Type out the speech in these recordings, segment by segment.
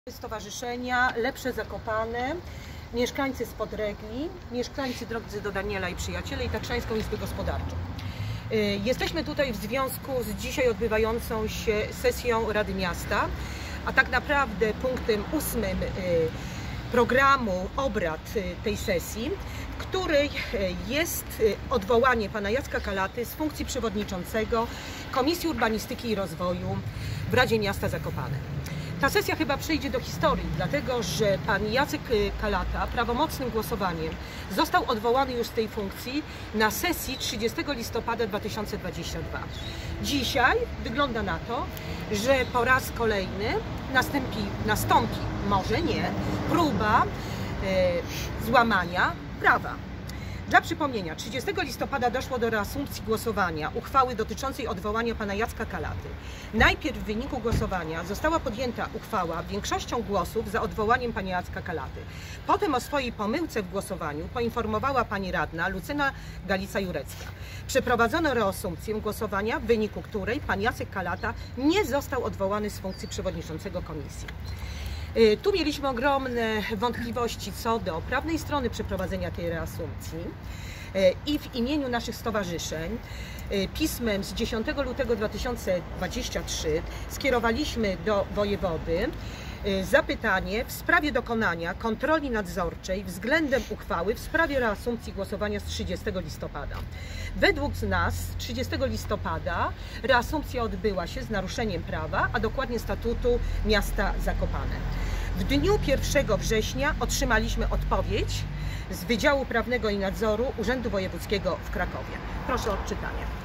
Stowarzyszenia Lepsze Zakopane, mieszkańcy spod Regli, mieszkańcy drodzy do Daniela i przyjaciele i Tatrzańską Izbę Gospodarczą. Jesteśmy tutaj w związku z dzisiaj odbywającą się sesją Rady Miasta, a tak naprawdę punktem 8 programu obrad tej sesji, w której jest odwołanie pana Jacka Kalaty z funkcji przewodniczącego Komisji Urbanistyki i Rozwoju w Radzie Miasta Zakopane. Ta sesja chyba przejdzie do historii, dlatego że pan Jacek Kalata prawomocnym głosowaniem został odwołany już z tej funkcji na sesji 30 listopada 2022. Dzisiaj wygląda na to, że po raz kolejny nastąpi, może nie, próba złamania prawa. Dla przypomnienia, 30 listopada doszło do reasumpcji głosowania uchwały dotyczącej odwołania pana Jacka Kalaty. Najpierw w wyniku głosowania została podjęta uchwała większością głosów za odwołaniem pana Jacka Kalaty. Potem o swojej pomyłce w głosowaniu poinformowała pani radna Lucyna Galica-Jurecka. Przeprowadzono reasumpcję głosowania, w wyniku której pan Jacek Kalata nie został odwołany z funkcji przewodniczącego komisji. Tu mieliśmy ogromne wątpliwości co do prawnej strony przeprowadzenia tej reasumpcji i w imieniu naszych stowarzyszeń pismem z 10 lutego 2023 skierowaliśmy do wojewody zapytanie w sprawie dokonania kontroli nadzorczej względem uchwały w sprawie reasumpcji głosowania z 30 listopada. Według nas 30 listopada reasumpcja odbyła się z naruszeniem prawa, a dokładnie statutu miasta Zakopane. W dniu 1 września otrzymaliśmy odpowiedź z Wydziału Prawnego i Nadzoru Urzędu Wojewódzkiego w Krakowie. Proszę o odczytanie.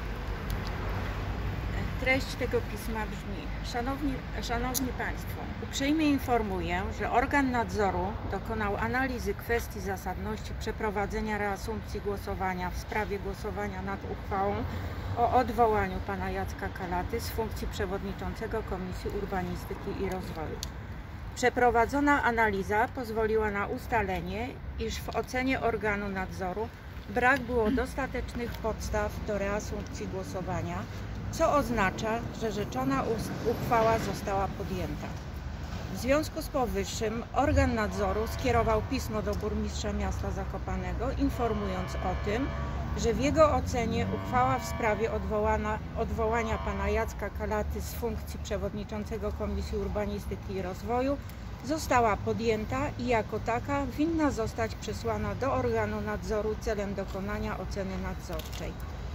Treść tego pisma brzmi: Szanowni Państwo, uprzejmie informuję, że organ nadzoru dokonał analizy kwestii zasadności przeprowadzenia reasumpcji głosowania w sprawie głosowania nad uchwałą o odwołaniu pana Jacka Kalaty z funkcji przewodniczącego Komisji Urbanistyki i Rozwoju. Przeprowadzona analiza pozwoliła na ustalenie, iż w ocenie organu nadzoru brak było dostatecznych podstaw do reasumpcji głosowania, co oznacza, że rzeczona uchwała została podjęta. W związku z powyższym organ nadzoru skierował pismo do burmistrza miasta Zakopanego, informując o tym, że w jego ocenie uchwała w sprawie odwołania pana Jacka Kalaty z funkcji przewodniczącego Komisji Urbanistyki i Rozwoju została podjęta i jako taka winna zostać przesłana do organu nadzoru celem dokonania oceny nadzorczej.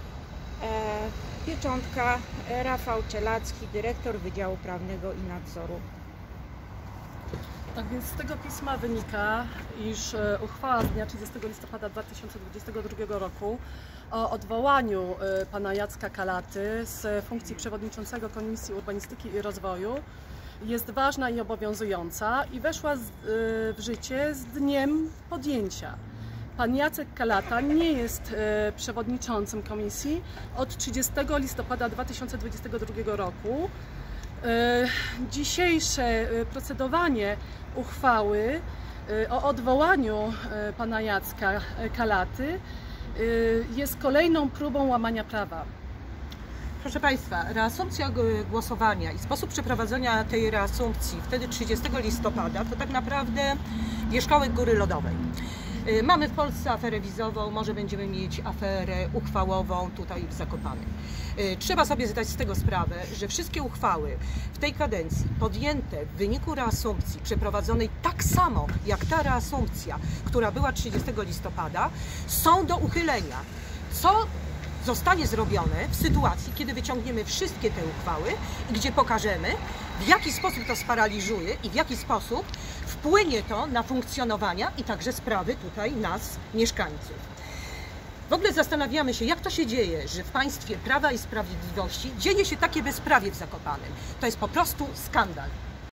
Pieczątka Rafał Czelacki, dyrektor Wydziału Prawnego i Nadzoru. Tak więc z tego pisma wynika, iż uchwała z dnia 30 listopada 2022 roku o odwołaniu pana Jacka Kalaty z funkcji przewodniczącego Komisji Urbanistyki i Rozwoju jest ważna i obowiązująca i weszła w życie z dniem podjęcia. Pan Jacek Kalata nie jest przewodniczącym komisji od 30 listopada 2022 roku. Dzisiejsze procedowanie uchwały o odwołaniu pana Jacka Kalaty jest kolejną próbą łamania prawa. Proszę Państwa, reasumpcja głosowania i sposób przeprowadzenia tej reasumpcji wtedy 30 listopada to tak naprawdę wierzchołek góry lodowej. Mamy w Polsce aferę wizową, może będziemy mieć aferę uchwałową tutaj w Zakopanem. Trzeba sobie zdać z tego sprawę, że wszystkie uchwały w tej kadencji podjęte w wyniku reasumpcji przeprowadzonej tak samo jak ta reasumpcja, która była 30 listopada, są do uchylenia. Co zostanie zrobione w sytuacji, kiedy wyciągniemy wszystkie te uchwały i gdzie pokażemy, w jaki sposób to sparaliżuje i w jaki sposób wpłynie to na funkcjonowania i także sprawy tutaj nas, mieszkańców. W ogóle zastanawiamy się, jak to się dzieje, że w państwie Prawa i Sprawiedliwości dzieje się takie bezprawie w Zakopanem. To jest po prostu skandal.